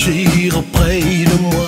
partir auprès de moi.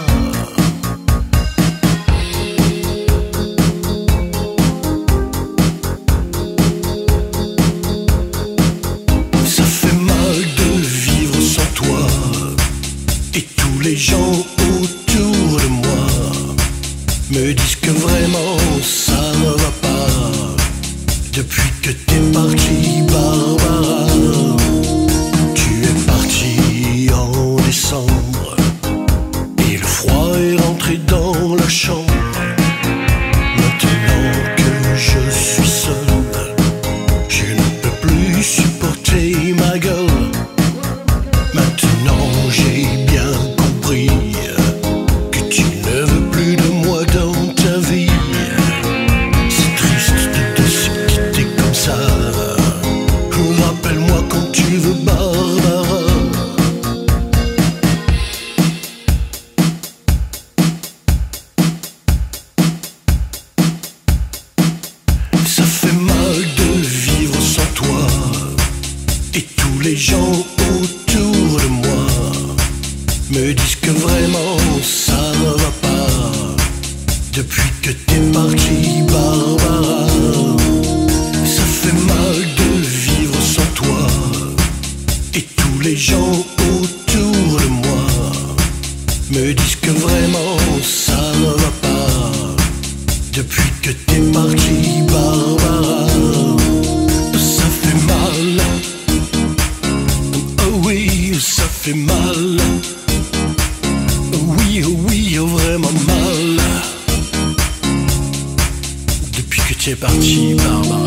Ça fait mal de vivre sans toi, et tous les gens autour de moi me disent que vraiment ça ne va pas. Depuis que t'es parti, Barbara, tu es parti en décembre, et le froid est rentré dans la chambre. Maintenant que je suis seul, je ne peux plus supporter ma gueule. Maintenant j'ai bien compris que tu ne veux plus de moi dans ta vie. C'est triste de se quitter comme ça. Rappelle-moi quand tu veux, Barbara. Ça fait mal de vivre sans toi, et tous les gens autour de moi me disent que vraiment ça ne va pas. Depuis que t'es parti, Barbara, ça fait mal de vivre sans toi, et tous les gens autour de moi me disent que vraiment ça ne va pas. Depuis que t'es parti, Barbara, ça fait mal. Oh oui, ça fait mal. Oui, oh oui, oh vraiment mal. Depuis que t'es parti, Barbara.